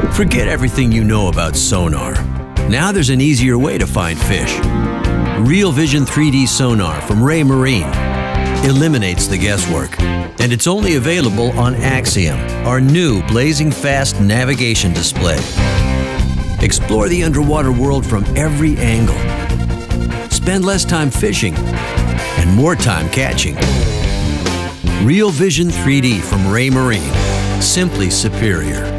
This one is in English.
Forget everything you know about sonar. Now there's an easier way to find fish. RealVision 3D Sonar from Raymarine eliminates the guesswork. And it's only available on Axiom, our new blazing fast navigation display. Explore the underwater world from every angle. Spend less time fishing and more time catching. RealVision 3D from Raymarine. Simply superior.